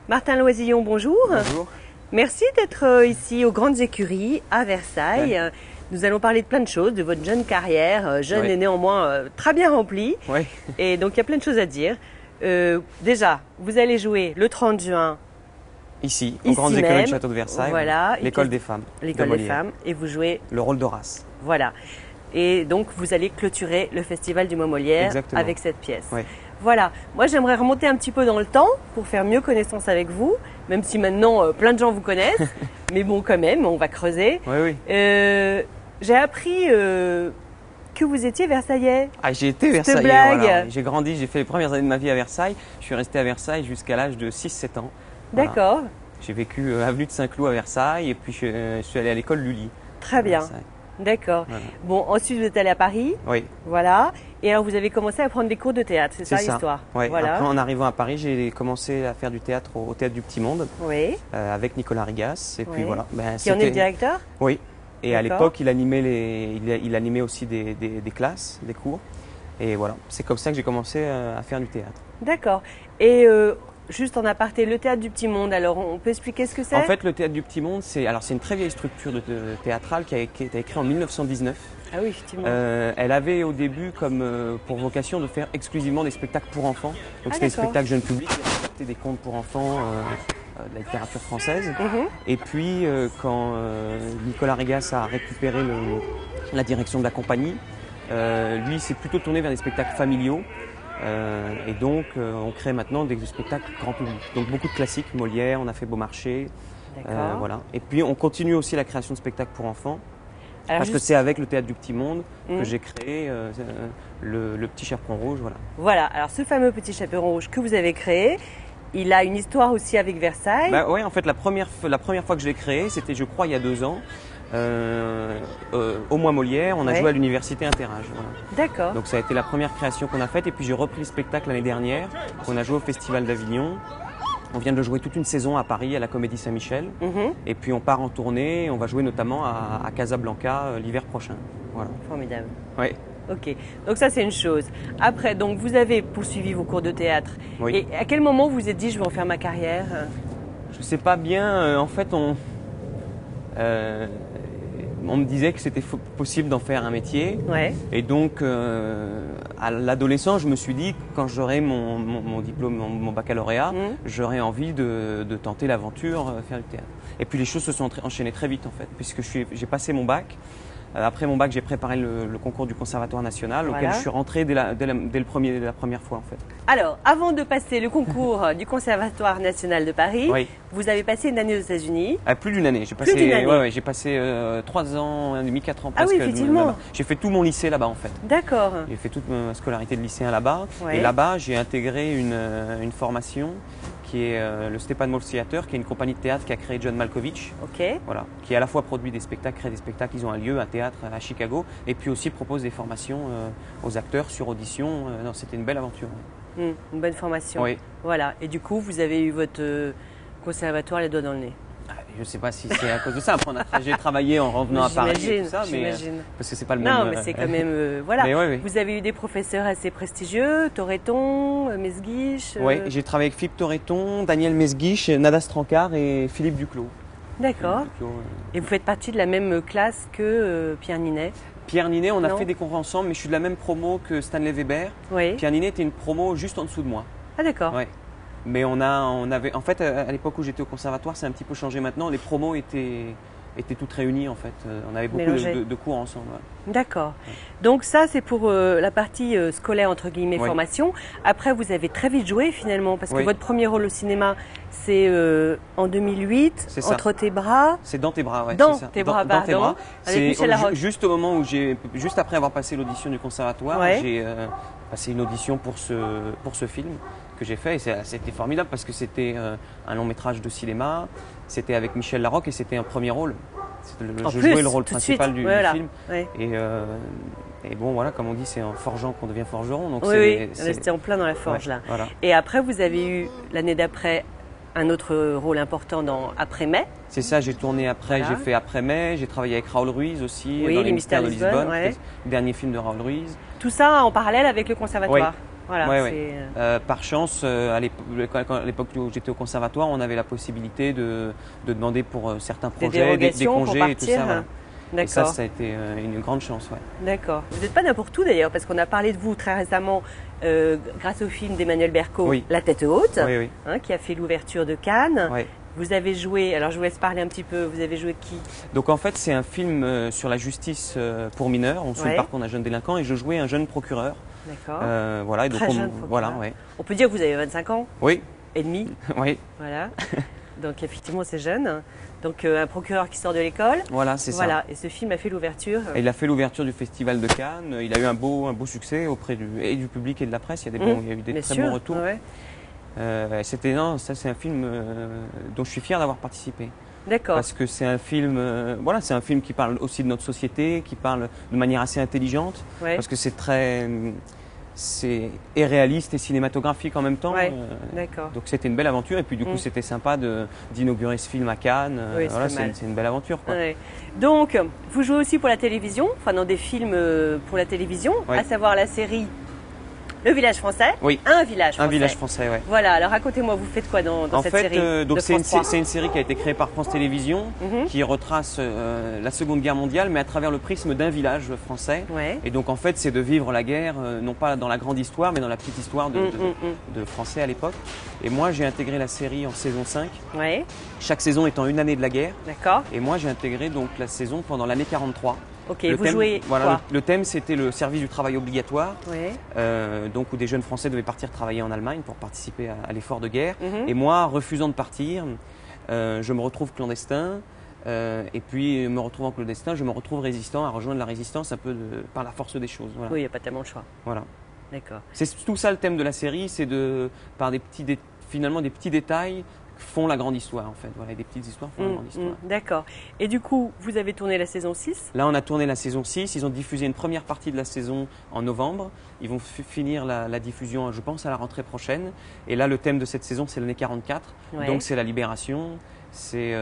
Martin Loisillon, bonjour. Bonjour. Merci d'être ici aux Grandes Écuries à Versailles. Ouais. Nous allons parler de plein de choses, de votre jeune carrière, jeune et néanmoins très bien remplie. Oui. Et donc il y a plein de choses à dire. Déjà, vous allez jouer le 30 juin. Ici, aux Grandes Écuries du Château de Versailles, voilà, l'école des femmes. L'école des femmes. Et vous jouez le rôle d'Horace. Voilà. Et donc vous allez clôturer le Festival du Mot Molière Exactement. avec cette pièce. Oui. Voilà, moi j'aimerais remonter un petit peu dans le temps pour faire mieux connaissance avec vous, même si maintenant plein de gens vous connaissent, mais bon quand même, on va creuser. Oui, oui. J'ai appris que vous étiez versaillais. Ah, j'ai été Versailles. blague. Voilà. J'ai grandi, j'ai fait les premières années de ma vie à Versailles. Je suis resté à Versailles jusqu'à l'âge de 6-7 ans. Voilà. D'accord. J'ai vécu avenue de Saint-Cloud à Versailles et puis je suis allé à l'école Lully. Très bien. Versailles. D'accord. Voilà. Bon, ensuite vous êtes allé à Paris. Oui. Voilà. Et alors vous avez commencé à prendre des cours de théâtre, c'est ça l'histoire? Ouais. Voilà. Après, en arrivant à Paris, j'ai commencé à faire du théâtre au Théâtre du Petit Monde Oui. avec Nicolas Rigas. Et puis Oui. voilà. Ben, Qui en est le directeur? Oui. Et à D'accord. l'époque, il animait aussi des classes, des cours. Et voilà, c'est comme ça que j'ai commencé à faire du théâtre. D'accord. Et juste en aparté, le Théâtre du Petit Monde, alors on peut expliquer ce que c'est? En fait, le Théâtre du Petit Monde, c'est une très vieille structure théâtrale qui a été créée en 1919. Ah oui, effectivement. Elle avait au début comme pour vocation de faire exclusivement des spectacles pour enfants. Donc c'était des d'accord. spectacles jeunes publics, c'était des contes pour enfants, de la littérature française. Mhm. Et puis quand Nicolas Rigas a récupéré la direction de la compagnie, lui s'est plutôt tourné vers des spectacles familiaux. Et donc on crée maintenant des spectacles grand public. Donc beaucoup de classiques, Molière, on a fait Beaumarchais. D'accord. Voilà. Et puis on continue aussi la création de spectacles pour enfants. Alors, Parce que c'est avec le Théâtre du Petit Monde Mhm. que j'ai créé le Petit Chaperon Rouge. Voilà. Voilà, alors ce fameux Petit Chaperon Rouge que vous avez créé, il a une histoire aussi avec Versailles. Bah ouais, en fait, la première fois que je l'ai créé, c'était, je crois, il y a 2 ans. Au mois Molière, on a Ouais. joué à l'université Interage. Voilà. D'accord. Donc ça a été la première création qu'on a faite. Et puis j'ai repris le spectacle l'année dernière. On a joué au Festival d'Avignon. On vient de le jouer toute une saison à Paris, à la Comédie Saint-Michel. Mhm. Et puis on part en tournée. On va jouer notamment à Casablanca l'hiver prochain. Voilà. Formidable. Ouais. Ok, donc ça c'est une chose. Après, donc vous avez poursuivi vos cours de théâtre. Oui. Et à quel moment vous vous êtes dit je vais en faire ma carrière? Je sais pas bien. En fait, on me disait que c'était possible d'en faire un métier. Ouais. Et donc, à l'adolescence, je me suis dit, quand j'aurai mon diplôme, mon baccalauréat, Mhm. j'aurais envie de tenter l'aventure, faire du théâtre. Et puis les choses se sont enchaînées très vite en fait, puisque j'ai passé mon bac. Après mon bac, j'ai préparé le concours du Conservatoire national, auquel Voilà. je suis rentré dès la première fois en fait. Alors, avant de passer le concours du Conservatoire national de Paris, Oui. vous avez passé une année aux États-Unis. Plus d'une année. J'ai Plus passé, d'une année. ouais, j'ai passé 3 ans et demi, 4 ans Ah presque. oui, effectivement. là-bas. J'ai fait tout mon lycée là-bas en fait. D'accord. J'ai fait toute ma scolarité de lycéen là-bas. Ouais. Et là-bas, j'ai intégré une formation qui est le Steppenwolf Theater, qui est une compagnie de théâtre qui a créé John Malkovich. Ok. Voilà, qui à la fois produit des spectacles, crée des spectacles. Ils ont un lieu, un théâtre à Chicago. Et puis aussi propose des formations aux acteurs sur audition. Non, c'était une belle aventure. Une bonne formation. Oui. Voilà. Et du coup, vous avez eu votre conservatoire les doigts dans le nez. Je ne sais pas si c'est à cause de ça. Après, j'ai travaillé en revenant à Paris et tout ça, mais J'imagine. parce que c'est pas le même. Non, mais c'est quand même voilà. Mais ouais, ouais. Vous avez eu des professeurs assez prestigieux, Toreton, Mesguich. Oui, j'ai travaillé avec Philippe Toreton, Daniel Mesguich, Nada Strancard et Philippe Duclos. D'accord. Philippe Duclos, Et vous faites partie de la même classe que Pierre Ninet. Pierre Ninet, on a Non. fait des concours ensemble, mais je suis de la même promo que Stanley Weber. Oui. Pierre Ninet était une promo juste en dessous de moi. Ah d'accord. Ouais. Mais on avait, en fait, à l'époque où j'étais au conservatoire, c'est un petit peu changé maintenant. Les promos étaient toutes réunies en fait. On avait beaucoup Mélangées. de cours ensemble. Ouais. D'accord. Donc ça, c'est pour la partie scolaire, entre guillemets, Oui. formation. Après, vous avez très vite joué finalement, parce que Oui. votre premier rôle au cinéma, c'est en 2008, C'est ça. Entre tes bras. C'est Dans tes bras, ouais. Dans c'est ça. tes bras, Dans tes pardon, bras. avec C'est Michel Larocque. juste au moment où juste après avoir passé l'audition du conservatoire, Ouais. j'ai passé une audition pour ce film que j'ai fait et c'était formidable parce que c'était un long métrage de cinéma, c'était avec Michel Larocque et c'était un premier rôle. En Je plus, jouais le rôle tout de principal suite. du Voilà. film Ouais. et bon voilà, comme on dit, c'est en forgeant qu'on devient forgeron. Donc Oui, oui, c'était en plein dans la forge ouais, là. voilà. Et après, vous avez eu l'année d'après un autre rôle important dans Après-mai. C'est ça, j'ai tourné après, Voilà. j'ai fait Après-mai, j'ai travaillé avec Raoul Ruiz aussi Oui, dans Les Les Mystères de Lisbonne, ouais. le dernier film de Raoul Ruiz. Tout ça en parallèle avec le conservatoire. Voilà. Ouais, ouais. Par chance, à l'époque où j'étais au conservatoire, on avait la possibilité de demander pour certains projets, des congés et tout ça. Voilà. Et ça a été une grande chance. Ouais. D'accord. Vous n'êtes pas n'importe où d'ailleurs, parce qu'on a parlé de vous très récemment grâce au film d'Emmanuel Berco, oui. La tête haute, oui, oui. Hein, qui a fait l'ouverture de Cannes. Oui. Vous avez joué, alors je vous laisse parler un petit peu, vous avez joué qui? Donc en fait c'est un film sur la justice pour mineurs, on suit le parcours d'un jeune délinquant et je jouais un jeune procureur. D'accord. Voilà, et donc très jeune procureur. Voilà, ouais. On peut dire que vous avez 25 ans? Oui. Et demi? Oui. Voilà. Donc effectivement c'est jeune. Donc un procureur qui sort de l'école. Voilà, c'est ça. Voilà, et ce film a fait l'ouverture. Il a fait l'ouverture du Festival de Cannes, il a eu un beau succès auprès du public et de la presse, il y a, il y a eu des très bons retours. Ouais. Ça c'est un film dont je suis fier d'avoir participé. D'accord. Parce que c'est un film, voilà, c'est un film qui parle aussi de notre société, qui parle de manière assez intelligente, parce que c'est réaliste et cinématographique en même temps. D'accord. Donc c'était une belle aventure et puis du coup c'était sympa d'inaugurer ce film à Cannes. Voilà, c'est une belle aventure. Quoi. Donc vous jouez aussi pour la télévision, enfin dans des films pour la télévision, à savoir la série Le Village Français. Oui. Un Village Français. Un Village Français, ouais. Voilà, alors racontez-moi, vous faites quoi dans cette série? Donc c'est une série qui a été créée par France Télévisions, qui retrace la Seconde Guerre mondiale, mais à travers le prisme d'un village français. Et donc en fait, c'est de vivre la guerre, non pas dans la grande histoire, mais dans la petite histoire de Français à l'époque. Et moi, j'ai intégré la série en saison 5. Chaque saison étant une année de la guerre. D'accord. Et moi, j'ai intégré donc la saison pendant l'année 43. Ok, vous jouez quoi? Le thème, c'était le service du travail obligatoire, donc où des jeunes Français devaient partir travailler en Allemagne pour participer à l'effort de guerre. Et moi, refusant de partir, je me retrouve clandestin. Et puis, me retrouvant clandestin, je me retrouve résistant, à rejoindre la résistance un peu par la force des choses. Voilà. Oui, il n'y a pas tellement le choix. Voilà. D'accord. C'est tout ça le thème de la série, c'est par finalement des petits détails font la grande histoire en fait. Voilà, des petites histoires font la grande histoire. D'accord. Et du coup, vous avez tourné la saison 6? Là, on a tourné la saison 6. Ils ont diffusé une première partie de la saison en novembre. Ils vont finir la diffusion, je pense, à la rentrée prochaine. Et là, le thème de cette saison, c'est l'année 44. Donc, c'est la libération. C'est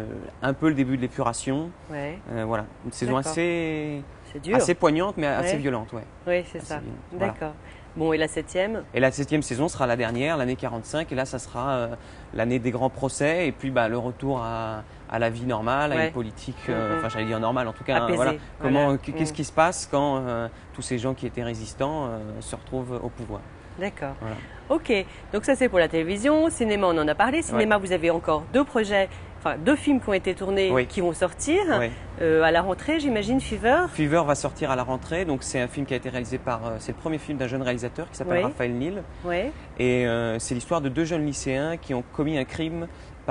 un peu le début de l'épuration. Voilà, une saison assez poignante, mais assez violente. Oui, c'est ça. D'accord. Voilà. Bon, et la 7e? Et la 7e saison sera la dernière, l'année 45. Et là, ça sera l'année des grands procès. Et puis, le retour à la vie normale, à une politique, enfin, j'allais dire normale en tout cas. Apaisée. Voilà. Qu'est-ce qui se passe quand tous ces gens qui étaient résistants se retrouvent au pouvoir? D'accord. Voilà. Ok, donc ça c'est pour la télévision. Cinéma, on en a parlé. Cinéma, vous avez encore deux projets, enfin 2 films qui ont été tournés, qui vont sortir à la rentrée, j'imagine. Fever. Fever va sortir à la rentrée. Donc c'est un film qui a été réalisé c'est le premier film d'un jeune réalisateur qui s'appelle Raphaël Nil. Et c'est l'histoire de 2 jeunes lycéens qui ont commis un crime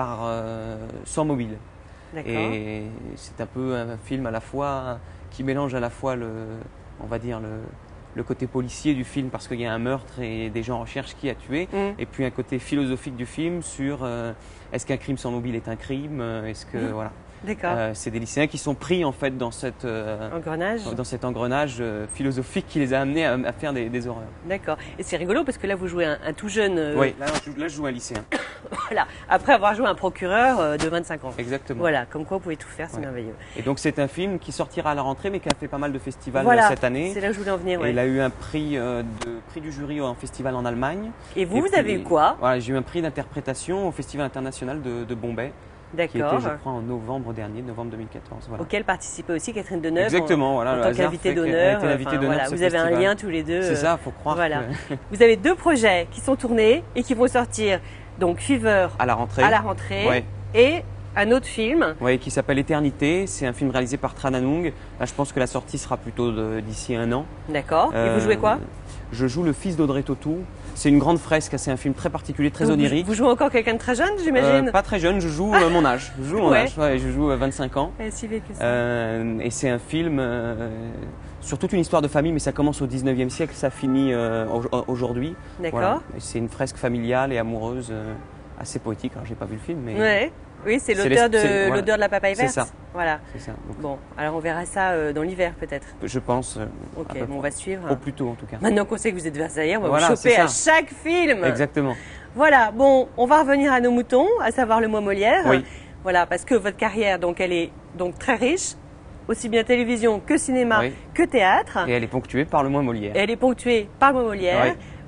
sans mobile. Et c'est un peu un film à la fois qui mélange à la fois on va dire le côté policier du film parce qu'il y a un meurtre et des gens recherchent qui a tué, et puis un côté philosophique du film sur est-ce qu'un crime sans mobile est un crime, est-ce que voilà. C'est des lycéens qui sont pris en fait dans cet engrenage philosophique qui les a amenés à faire des horreurs. D'accord. Et c'est rigolo parce que là vous jouez un tout jeune. Oui, là je joue un lycéen. Voilà. Après avoir joué un procureur de 25 ans. Exactement. Voilà. Comme quoi vous pouvez tout faire, c'est merveilleux. Et donc c'est un film qui sortira à la rentrée mais qui a fait pas mal de festivals cette année. C'est là où je voulais en venir. Et il a eu un prix du jury en festival en Allemagne. Et vous avez eu quoi? Voilà, j'ai eu un prix d'interprétation au Festival international de Bombay. Qui était, je crois, en novembre dernier, novembre 2014. Voilà. Auquel participait aussi Catherine Deneuve. Exactement, voilà. En tant qu'invitée d'honneur. Voilà, vous avez un lien tous les deux. C'est ça, faut croire. Voilà. Vous avez 2 projets qui sont tournés et qui vont sortir. Donc Fever à la rentrée. Et un autre film. Oui, qui s'appelle Éternité. C'est un film réalisé par Tran Anung. Là, je pense que la sortie sera plutôt d'ici 1 an. D'accord. Et vous jouez quoi? Je joue le fils d'Audrey Tautou. C'est une grande fresque, c'est un film très particulier, très onirique. Vous jouez encore quelqu'un de très jeune, j'imagine? Pas très jeune, je joue mon âge. Je joue mon âge, je joue 25 ans. Si vieux que ça. Et c'est un film sur toute une histoire de famille, mais ça commence au 19e siècle, ça finit aujourd'hui. D'accord. Voilà. C'est une fresque familiale et amoureuse assez poétique. Alors, j'ai pas vu le film, mais... Oui, c'est l'odeur de la papaye verte. C'est ça. Voilà. C'est ça. Donc, bon, alors on verra ça dans l'hiver peut-être. Je pense. Ok, bon, on va suivre. Au plus tôt en tout cas. Maintenant qu'on sait que vous êtes Versaillais, on va vous choper à chaque film. Exactement. Voilà, bon, on va revenir à nos moutons, à savoir le mois Molière. Oui. Voilà, parce que votre carrière, donc, elle est donc très riche, aussi bien télévision que cinéma que théâtre. Et elle est ponctuée par le mois Molière. Et elle est ponctuée par le mois Molière.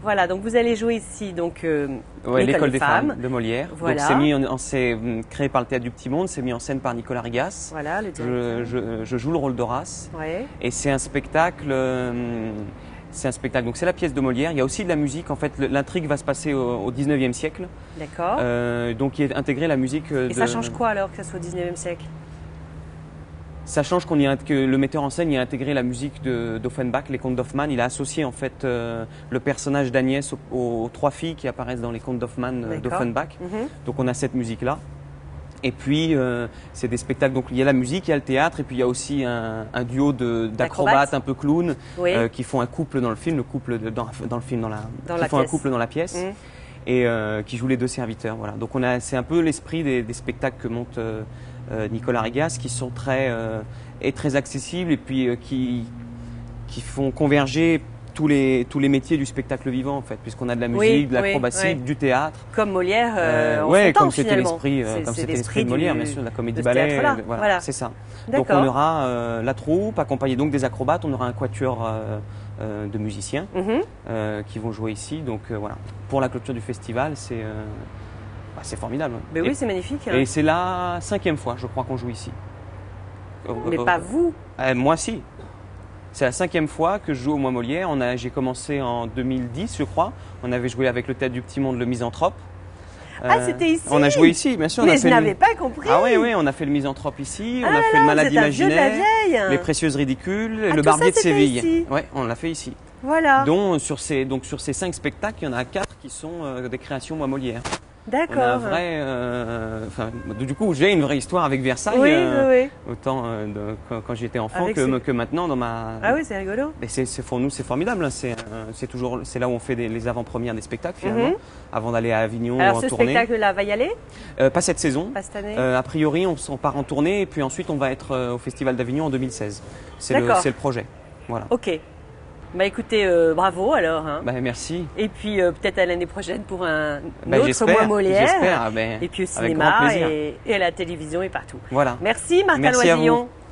Voilà, donc vous allez jouer ici donc l'école des femmes de Molière. Voilà. Donc c'est créé par le Théâtre du Petit Monde, c'est mis en scène par Nicolas Rigas. Voilà, le directeur. Je joue le rôle d'Horace. Ouais. Et c'est un spectacle. Donc c'est la pièce de Molière. Il y a aussi de la musique. En fait, l'intrigue va se passer au 19e siècle. D'accord. Donc il est intégré la musique. Et ça change quoi alors que ça soit au 19e siècle? Ça change que le metteur en scène y a intégré la musique d'Offenbach, les contes d'Hoffmann. Il a associé en fait le personnage d'Agnès aux trois filles qui apparaissent dans les contes d'Offenbach. Donc on a cette musique-là. Et puis c'est des spectacles, donc il y a la musique, il y a le théâtre, et puis il y a aussi un duo d'acrobates un peu clowns qui font un couple dans le film, un couple dans la pièce. Et qui jouent les deux serviteurs. Voilà. Donc c'est un peu l'esprit des spectacles que monte Nicolas Rigas, qui sont très accessibles et puis qui font converger tous les métiers du spectacle vivant en fait, puisqu'on a de la musique, de l'acrobatie, du théâtre. Comme Molière comme c'était l'esprit de Molière, bien sûr, de la comédie-ballet. Voilà. C'est ça. Donc on aura la troupe, accompagnée donc des acrobates, on aura un quatuor de musiciens qui vont jouer ici. Donc voilà, pour la clôture du festival, c'est formidable. Mais oui, c'est magnifique. Et c'est la 5e fois, je crois, qu'on joue ici. Mais pas vous. Moi, si. C'est la 5e fois que je joue au Mois Molière. J'ai commencé en 2010, je crois. On avait joué avec le Théâtre du Petit Monde, le Misanthrope. C'était ici. On a joué ici, bien sûr. Mais je n'avais pas compris. Ah oui, on a fait le Misanthrope ici, on a fait le Malade imaginaire, les Précieuses ridicules, et le Barbier de Séville. Oui, on l'a fait ici. Voilà. Donc sur ces 5 spectacles, il y en a 4 qui sont des créations Mois Molière. D'accord. Du coup, j'ai une vraie histoire avec Versailles. Oui. Autant quand j'étais enfant que maintenant dans ma. Ah oui, c'est rigolo. Et pour nous, c'est formidable. C'est là où on fait les avant-premières des spectacles finalement, avant d'aller à Avignon en tournée. Alors ce spectacle-là va y aller? Pas cette saison. Pas cette année. A priori, on part en tournée et puis ensuite on va être au Festival d'Avignon en 2016. C'est le projet. Voilà. Ok. Bah écoutez, bravo alors. Merci. Et puis peut-être à l'année prochaine pour un autre Mois Molière. J'espère. Et puis au cinéma et à la télévision et partout. Voilà. Merci Martin Loisillon.